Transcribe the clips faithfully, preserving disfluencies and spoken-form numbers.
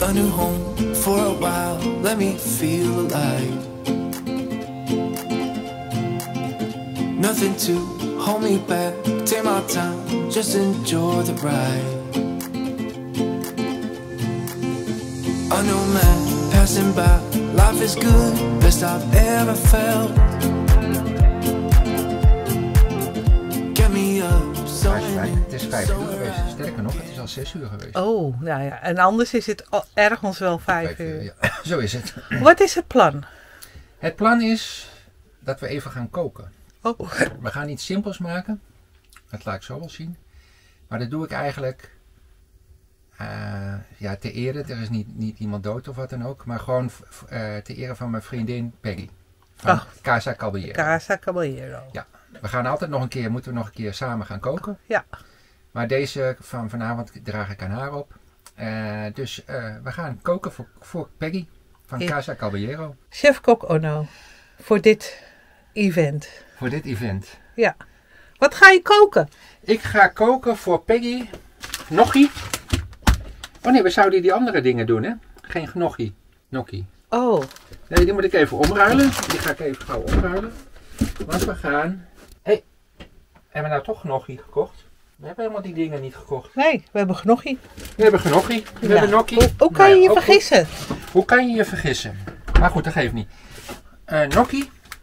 a new home for a while. Let me feel alive. Nothing to hold me back. Take my time, just enjoy the ride. I know man passing by. Life is good, best I've ever felt. Get me up, so het is vijf uur geweest. Sterker nog, het is al zes uur geweest. Oh, nou ja. En anders is het al ergens wel vijf, vijf uur. uur. Ja, zo is het. Wat is het plan? Het plan is dat we even gaan koken. Oh. We gaan iets simpels maken. Dat laat ik zo wel zien. Maar dat doe ik eigenlijk uh, ja, te ere. Er is niet, niet iemand dood of wat dan ook. Maar gewoon uh, te ere van mijn vriendin Peggy. Van oh. Casa Caballero. Casa Caballero. Ja. We gaan altijd nog een keer, moeten we nog een keer samen gaan koken. Ja. Maar deze van vanavond draag ik aan haar op. Uh, dus uh, we gaan koken voor, voor Peggy van ja. Casa Caballero. Chef-kok Onno, voor dit event. Voor dit event. Ja. Wat ga je koken? Ik ga koken voor Peggy gnocchi. Oh nee, we zouden die andere dingen doen, hè? Geen gnocchi. Gnocchi. Oh. Nee, die moet ik even omruilen. Die ga ik even gauw omruilen. Want we gaan... Hé, hey, hebben we nou toch gnocchi gekocht? We hebben helemaal die dingen niet gekocht. Nee, we hebben gnocchi. We hebben gnocchi. We ja. hebben gnocchi. Hoe, hoe kan je je nou ja, vergissen? Goed. Hoe kan je je vergissen? Maar goed, dat geeft niet. Uh, gnocchi.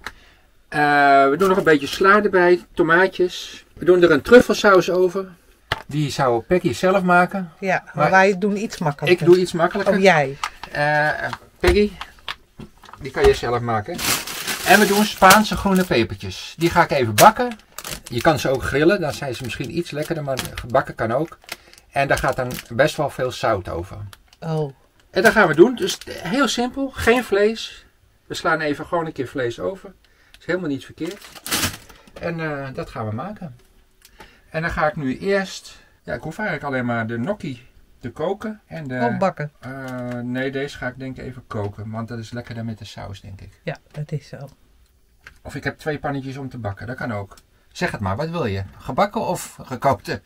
Uh, we doen nog een beetje sla erbij, tomaatjes. We doen er een truffelsaus over. Die zou Peggy zelf maken. Ja, maar, maar wij doen iets makkelijker. Ik doe iets makkelijker. Of jij? Uh, Peggy, die kan je zelf maken. En we doen Spaanse groene pepertjes. Die ga ik even bakken. Je kan ze ook grillen, dan zijn ze misschien iets lekkerder, maar gebakken kan ook. En daar gaat dan best wel veel zout over. Oh. En dat gaan we doen. Dus heel simpel, geen vlees. We slaan even gewoon een keer vlees over. Is helemaal niet verkeerd. En uh, dat gaan we maken. En dan ga ik nu eerst... Ja, ik hoef eigenlijk alleen maar de gnocchi te koken. En de, opbakken? Uh, nee, deze ga ik denk ik even koken. Want dat is lekkerder met de saus, denk ik. Ja, dat is zo. Of ik heb twee pannetjes om te bakken. Dat kan ook. Zeg het maar, wat wil je? Gebakken of gekookte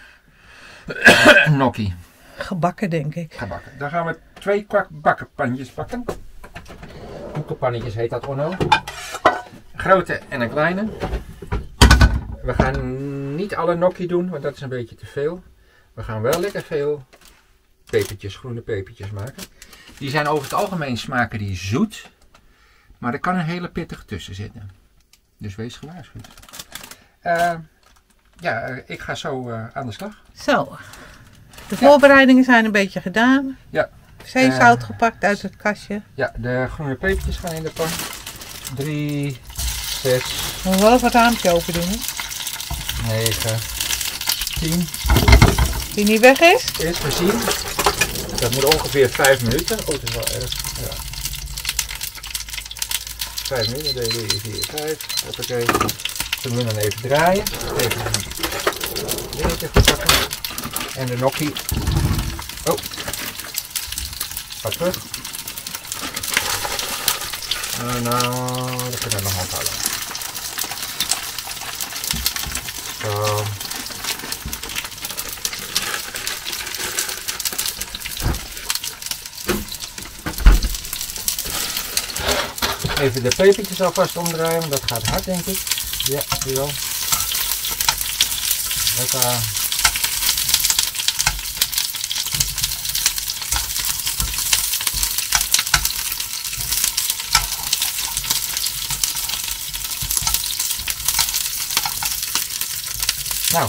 gnocchi? Gebakken, denk ik. Gebakken. Dan gaan we twee bakkenpannetjes bakken. Koekenpannetjes heet dat, Onno. Een grote en een kleine. We gaan niet alle gnocchi doen, want dat is een beetje te veel. We gaan wel lekker veel pepertjes, groene pepertjes maken. Die zijn over het algemeen smaken die zoet. Maar er kan een hele pittig tussen zitten. Dus wees gewaarschuwd. Uh, ja, uh, ik ga zo uh, aan de slag. Zo. De voorbereidingen ja. zijn een beetje gedaan. Ja. Zeezout uh, gepakt uit het kastje. Ja, de groene pepertjes gaan in de pan. Drie, zes. We moeten wel even het raampje open doen, hè? Negen, tien. Die niet weg is? Is gezien. Dat moet ongeveer vijf minuten. Oh, dat is wel erg. Ja. Vijf minuten, drie, vier, vijf. Hoppakee. We doen dan even draaien. Even een dingetje pakken. En de gnocchi. Oh. Ga terug. Uh, nou, dat kunnen we nog ophouden. Zo. Even de pepertjes alvast omdraaien, want dat gaat hard, denk ik. Ja, zie je wel. Lekker. Nou,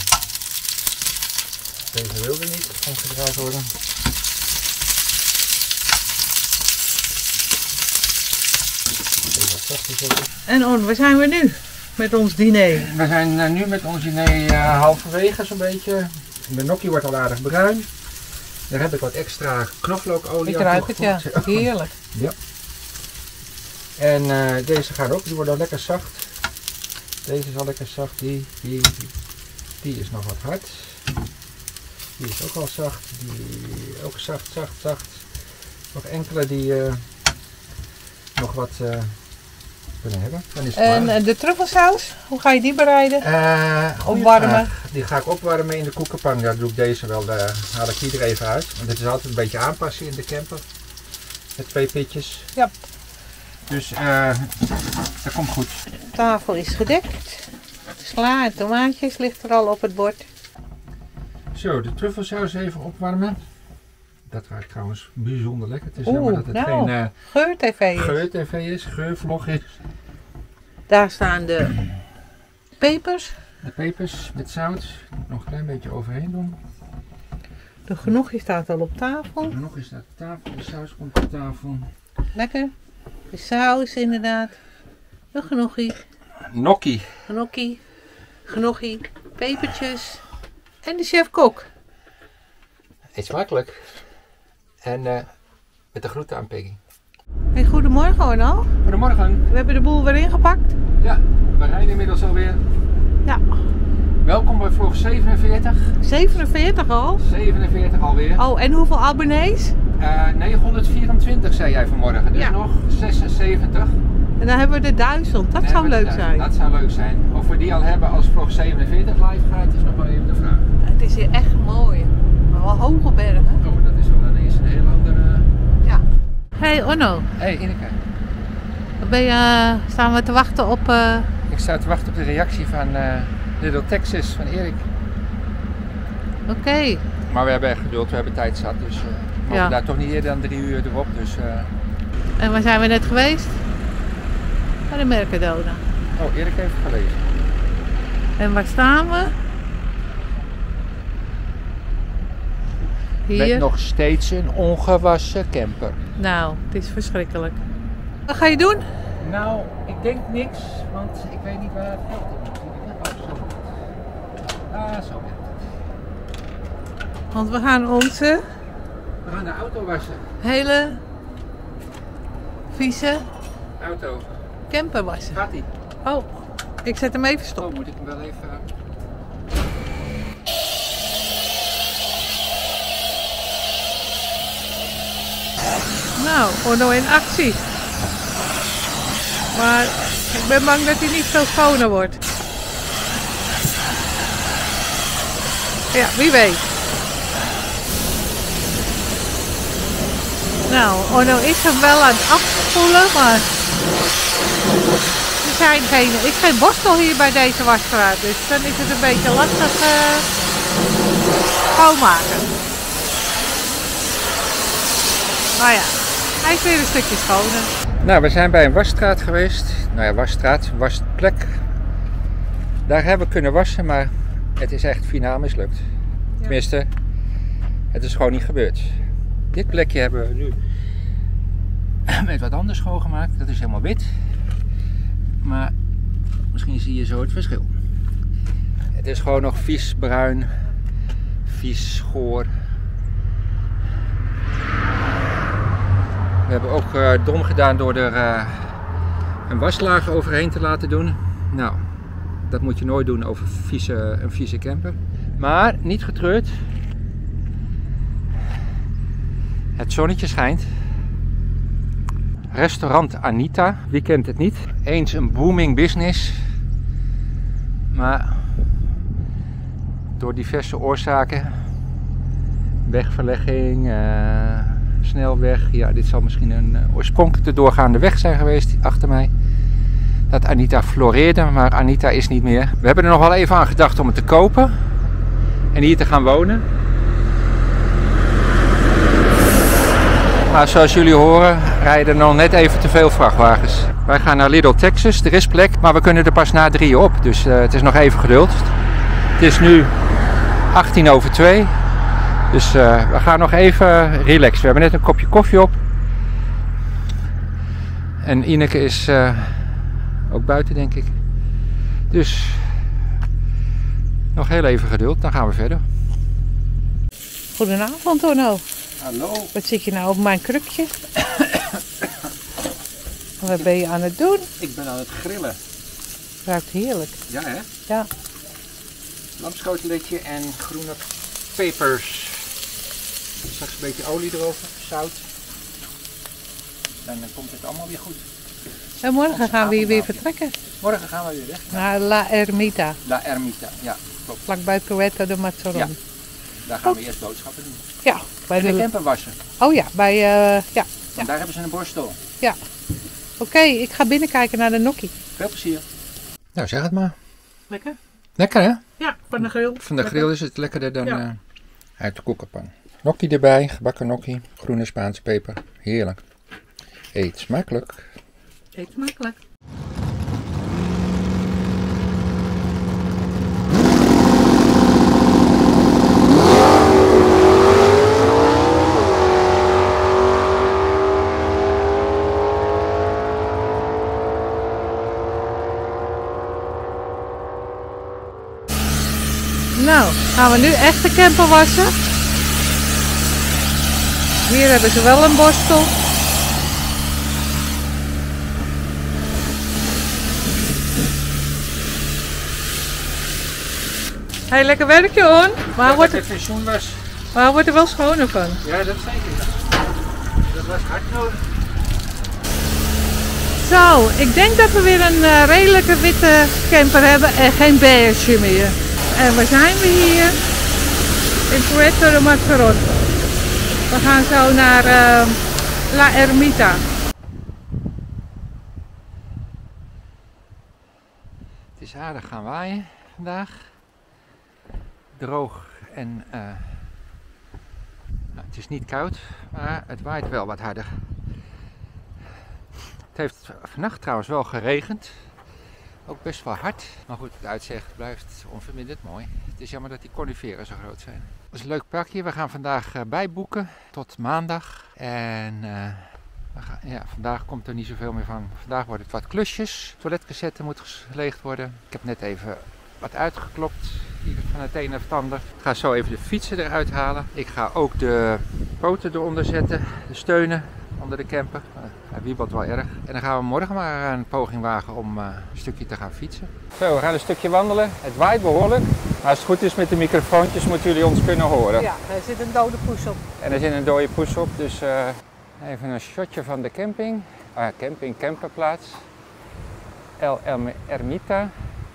deze wilde niet omgedraaid worden. En On, waar zijn we nu met ons diner? We zijn uh, nu met ons diner uh, halverwege zo'n beetje. De gnocchi wordt al aardig bruin. Daar heb ik wat extra knoflookolie ik ruik het, ja. Heerlijk. Ja. En uh, deze gaan ook, die worden al lekker zacht. Deze is al lekker zacht, die, die, die, die is nog wat hard. Die is ook al zacht, die ook zacht, zacht, zacht. Nog enkele die uh, nog wat uh, kunnen hebben. Dan is het En klaar. uh, de truffelsaus, hoe ga je die bereiden? Uh, Opwarmen. Vraag. Die ga ik opwarmen in de koekenpan. Ja, doe ik deze wel, uh, haal ik die er even uit. Want het is altijd een beetje aanpassen in de camper. Met twee pitjes. Ja. Dus uh, dat komt goed. De tafel is gedekt. Sla en tomaatjes ligt er al op het bord. Zo, de truffelsaus even opwarmen. Dat ruikt trouwens bijzonder lekker. Het is Oeh, jammer dat het nou, geen uh, geur-tv is. geur-tv is, geurvlog is. Daar staan de pepers. De pepers met zout. Nog een klein beetje overheen doen. De genoegje staat al op tafel. Nog is dat op tafel. De saus komt op tafel. Lekker. De saus inderdaad. De genoegje. Gnocchi. Gnocchi. Gnocchi. Pepertjes. En de chef-kok. Eet smakelijk. En uh, met de groeten aan Peggy. Hey, goedemorgen Orno. Goedemorgen. We hebben de boel weer ingepakt. Ja, we rijden inmiddels alweer. Ja. Welkom bij vlog zevenenveertig. zevenenveertig al? zevenenveertig alweer. Oh, en hoeveel abonnees? Uh, negenhonderdvierentwintig zei jij vanmorgen, dus ja. nog zesenzeventig. En dan hebben we de duizend, dat zou leuk zijn. Dat zou leuk zijn. Of we die al hebben als vlog zevenenveertig live gaat, is nog wel even de vraag. Het is hier echt mooi. Maar wel hoge bergen. Oh, dat is wel ineens een heel andere... Ja. Hey Orno. Hey Ineke. Ben je, staan we te wachten op... Uh... Ik sta te wachten op de reactie van uh, Little Texas, van Erik. Oké. Okay. Maar we hebben echt geduld, we hebben tijd zat, dus uh, we mogen ja. daar toch niet eerder dan drie uur erop. Dus, uh... En waar zijn we net geweest? Bij de Mercadona. Oh, Erik heeft het gelezen. En waar staan we? Hier. Met nog steeds een ongewassen camper. Nou, het is verschrikkelijk. Wat ga je doen? Nou, ik denk niks, want ik weet niet waar het geld op is. Oh, zo. Ah, zo. Want we gaan onze... We gaan de auto wassen. Hele... vieze... Auto. Camper wassen. Gaat ie? Oh, ik zet hem even stop. Oh, moet ik hem wel even... Nou, Orno in actie. Maar ik ben bang dat hij niet zo schoner wordt. Ja, wie weet. Nou, Orno is hem wel aan het afspoelen, maar er zijn geen, is geen borstel hier bij deze wasstraat, dus dan is het een beetje lastig uh, schoonmaken. Maar ja, hij is weer een stukje schoner. Nou, we zijn bij een wasstraat geweest. Nou ja, wasstraat, wasplek. Daar hebben we kunnen wassen, maar het is echt finaal mislukt. Ja. Tenminste, het is gewoon niet gebeurd. Dit plekje hebben we nu met wat anders schoongemaakt. Dat is helemaal wit. Maar misschien zie je zo het verschil. Het is gewoon nog vies bruin, vies schoor. We hebben ook uh, dom gedaan door er uh, een waslaag overheen te laten doen. Nou, dat moet je nooit doen over vieze, een vieze camper. Maar niet getreurd. Het zonnetje schijnt. Restaurant Anita, wie kent het niet? Eens een booming business. Maar door diverse oorzaken, wegverlegging, uh, snelweg. Ja, dit zal misschien een uh, oorspronkelijke doorgaande weg zijn geweest achter mij. Dat Anita floreerde, maar Anita is niet meer. We hebben er nog wel even aan gedacht om het te kopen en hier te gaan wonen. Maar zoals jullie horen rijden er nog net even te veel vrachtwagens. Wij gaan naar Little Texas, er is plek, maar we kunnen er pas na drieën op. Dus uh, het is nog even geduld. Het is nu achttien over twee. Dus uh, we gaan nog even relaxen. We hebben net een kopje koffie op. En Ineke is uh, ook buiten, denk ik. Dus nog heel even geduld, dan gaan we verder. Goedenavond, Orno. Hallo. Wat zit je nou op mijn krukje? Wat ben je aan het doen? Ik ben aan het grillen. Ruikt heerlijk. Ja, hè? Ja. Lamscoteletje en groene pepers. Straks een beetje olie erover, zout. En dan komt het allemaal weer goed. En morgen gaan we hier weer vertrekken. Morgen gaan we weer weg. Naar La Ermita. La Ermita, ja, klopt. Vlakbij Puerto de Mazzaron. Ja. Daar gaan we eerst boodschappen doen. Ja, bij En de de... camper wassen. Oh ja, bij... Uh, ja. En daar hebben ze een borstel. Ja. Oké, okay, ik ga binnenkijken naar de Nokkie. Veel plezier. Nou, zeg het maar. Lekker? Lekker hè? Ja, van de grill. Van de Lekker. grill is het lekkerder dan Ja. uh, uit de koekenpan. Nokkie erbij, gebakken nokkie, groene Spaanse peper. Heerlijk. Eet smakelijk. Eet smakelijk. Nou, gaan we nu echt de camper wassen. Hier hebben ze wel een borstel. Hey, lekker werkje hoor. Maar wordt het het, pensioen was. maar wordt er wel schoner van. Ja, dat zeker. Dat was hard nodig. Zo, ik denk dat we weer een uh, redelijke witte camper hebben en geen beige meer. En waar zijn we hier? In Puerto de Mazzaron. We gaan zo naar uh, La Ermita. Het is aardig gaan waaien vandaag. Droog en uh, nou, het is niet koud, maar het waait wel wat harder. Het heeft vannacht trouwens wel geregend. Ook best wel hard. Maar goed, het uitzicht blijft onverminderd mooi. Het is jammer dat die coniferen zo groot zijn. Dat is een leuk parkje. We gaan vandaag uh, bijboeken tot maandag. En uh, we gaan, ja, vandaag komt er niet zoveel meer van. Vandaag wordt het wat klusjes. Toiletcassette moet geleegd worden. Ik heb net even wat uitgeklopt. Hier van het een naar het ander. Ik ga zo even de fietsen eruit halen. Ik ga ook de poten eronder zetten. De steunen onder de camper. Hij wiebelt wel erg. En dan gaan we morgen maar een poging wagen om uh, een stukje te gaan fietsen. Zo, we gaan een stukje wandelen. Het waait behoorlijk. Maar als het goed is met de microfoontjes moeten jullie ons kunnen horen. Ja, er zit een dode poes op. En er zit een dode poes op. Dus uh, even een shotje van de camping. Ah, camping, camperplaats. La Ermita.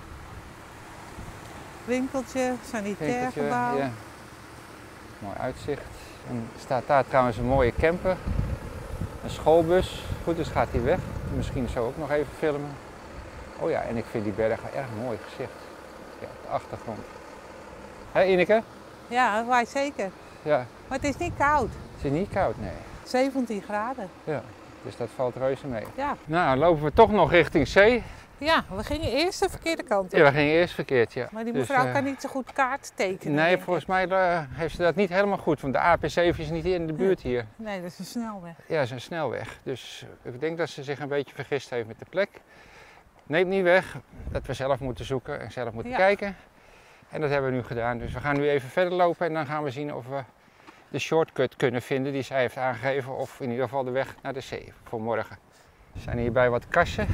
Winkeltje, sanitair Winkeltje, gebouw. ja. Mooi uitzicht. En er staat daar trouwens een mooie camper. Een schoolbus. Goed, dus gaat hij weg. Misschien zo ook nog even filmen. Oh ja, en ik vind die bergen erg mooi gezicht. Ja, op de achtergrond. Hé hey, Ineke? Ja, het waait zeker. Ja. Maar het is niet koud. Het is niet koud, nee. zeventien graden. Ja, dus dat valt reuze mee. Ja. Nou, lopen we toch nog richting zee. Ja, we gingen eerst de verkeerde kant op. Ja, we gingen eerst verkeerd, ja. Maar die Dus, mevrouw uh, kan niet zo goed kaart tekenen. Nee, denk ik. volgens mij uh, heeft ze dat niet helemaal goed. Want de A P zeven is niet in de buurt hier. Nee, dat is een snelweg. Ja, dat is een snelweg. Dus ik denk dat ze zich een beetje vergist heeft met de plek. Neemt niet weg dat we zelf moeten zoeken en zelf moeten Ja. kijken. En dat hebben we nu gedaan. Dus we gaan nu even verder lopen en dan gaan we zien of we de shortcut kunnen vinden die zij heeft aangegeven. Of in ieder geval de weg naar de zee voor morgen. We zijn hier bij wat kassen.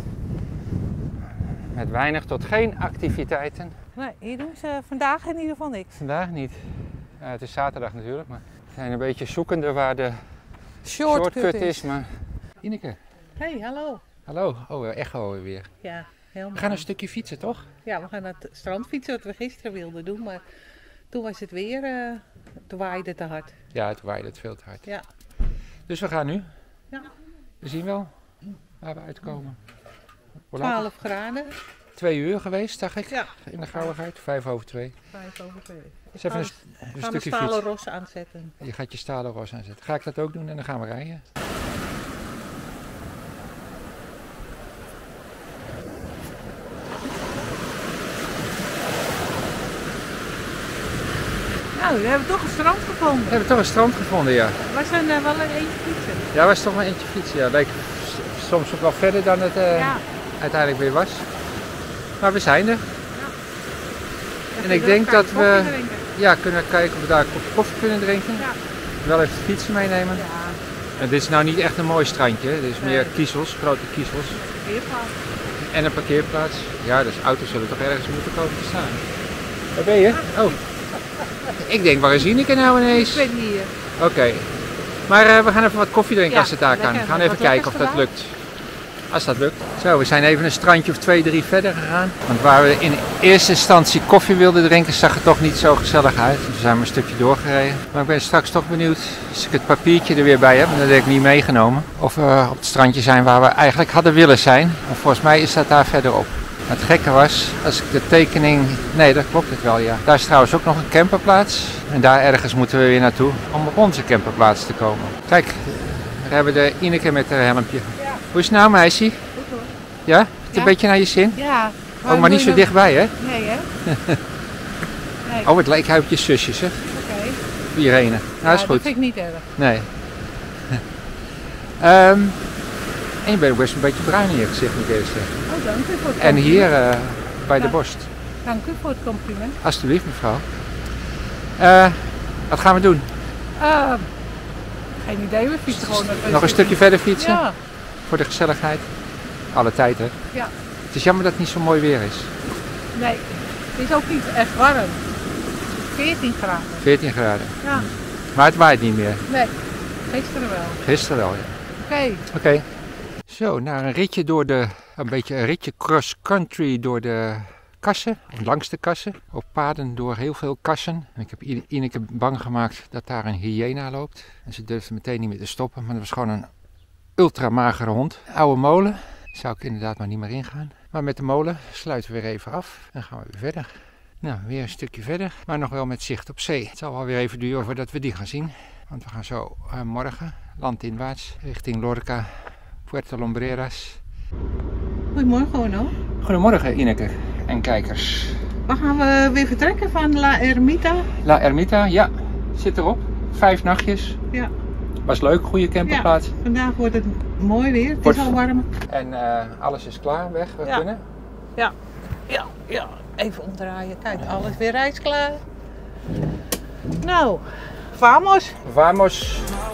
Met weinig tot geen activiteiten. Nee, hier doen ze vandaag in ieder geval niks. Vandaag niet. Ja, het is zaterdag natuurlijk, maar we zijn een beetje zoekende waar de Shortcut, shortcut is. Maar... Ineke, Hey, hallo. hallo. Oh, echo weer. Ja, helemaal. We gaan een stukje fietsen, toch? Ja, we gaan naar het strand fietsen wat we gisteren wilden doen, maar toen was het weer, uh, het waaide te hard. Ja, het waaide het veel te hard. Ja. Dus we gaan nu. Ja. We zien wel waar we uitkomen. Hoe laat? twaalf graden. Twee uur geweest, zag ik. Ja. In de gauwigheid. Vijf over twee. Vijf over twee. Dus even een, Gaan st- een Gaan we stukje stalen fietsen. ros aanzetten. Je gaat je stalen ros aanzetten. Ga ik dat ook doen en dan gaan we rijden. Nou, we hebben toch een strand gevonden. We hebben toch een strand gevonden, ja. We zijn er wel een eentje fietsen. Ja, was toch maar eentje fietsen. Ja, leek s- soms ook wel verder dan het uh, Ja. uiteindelijk weer was. Maar we zijn er. Dan En kun ik je denk ook dat koffie we drinken. ja, kunnen kijken of we daar een kopje koffie kunnen drinken. Ja. Wel even fietsen meenemen. Ja, En dit is nou niet echt een mooi strandje. Dit is meer Nee. kiezels, grote kiezels. weerplaats. En een parkeerplaats. Ja, dus auto's zullen toch ergens moeten komen te staan. Waar ben je? Oh. Ik denk, waar is Ineke nou ineens? Ik ben hier. Oké. Maar uh, we gaan even wat koffie drinken Ja, als het daar kan. lekker. We gaan Wat even kijken of lekkers dat lukt. Als dat lukt. Zo, we zijn even een strandje of twee, drie verder gegaan. Want waar we in eerste instantie koffie wilden drinken, zag het toch niet zo gezellig uit. Dus we zijn maar een stukje doorgereden. Maar ik ben straks toch benieuwd, als ik het papiertje er weer bij heb, dat heb ik niet meegenomen, of we op het strandje zijn waar we eigenlijk hadden willen zijn. Maar volgens mij is dat daar verderop. Het gekke was, als ik de tekening... Nee, dat klopt het wel, ja. Daar is trouwens ook nog een camperplaats. En daar ergens moeten we weer naartoe om op onze camperplaats te komen. Kijk, daar hebben we de Ineke met haar helmpje. Ja. Hoe is het nou, meisje? Goed hoor. Ja? Heb je Ja. een beetje naar je zin? Ja. Ook maar niet zo dichtbij, hè? Nee, hè? Nee. Oh, het lijkt hij op je zusje, zeg. Oké. Irene. Nou, Ja, is goed. dat vind ik niet erg. Nee. um, en je bent ook best een beetje bruin in je gezicht, moet ik even zeggen. Oh, dank u voor het En compliment. hier uh, bij de Ja. borst. Dank u voor het compliment. Alsjeblieft, mevrouw. Uh, wat gaan we doen? Uh, geen idee, we fietsen gewoon. Nog een stukje verder fietsen? Ja. Voor de gezelligheid? Alle tijd, hè? Ja. Het is jammer dat het niet zo mooi weer is. Nee, het is ook niet echt warm. veertien graden. veertien graden. Ja. Maar het waait niet meer. Nee, gisteren wel. Gisteren wel, ja. Oké. Oké. Okay. Zo, naar een ritje door de, een beetje een ritje cross-country door de kassen, langs de kassen, op paden door heel veel kassen. En ik heb Ineke bang gemaakt dat daar een hyena loopt. En ze durfde meteen niet meer te stoppen, maar dat was gewoon een ultra magere hond. Oude molen, daar zou ik inderdaad maar niet meer ingaan. Maar met de molen sluiten we weer even af en gaan we weer verder. Nou, weer een stukje verder, maar nog wel met zicht op zee. Het zal wel weer even duren voordat we die gaan zien. Want we gaan zo uh, morgen landinwaarts richting Lorca, Puerto Lumbreras. Goedemorgen, Onno. Goedemorgen, Ineke en kijkers. We gaan we weer vertrekken van La Ermita. La Ermita, ja, zit erop. Vijf nachtjes. Ja. Was leuk, goede camperplaats. Ja, vandaag wordt het mooi weer, het Wordt is al warm. En uh, alles is klaar, weg, we Ja. kunnen. Ja, ja, ja. Even omdraaien. Kijk, alles weer reisklaar. Nou, vamos. Vamos.